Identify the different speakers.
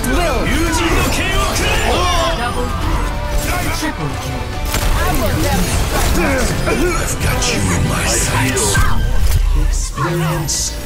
Speaker 1: at will. Double kill. Triple kill.
Speaker 2: I've got you in my sights.
Speaker 3: Experience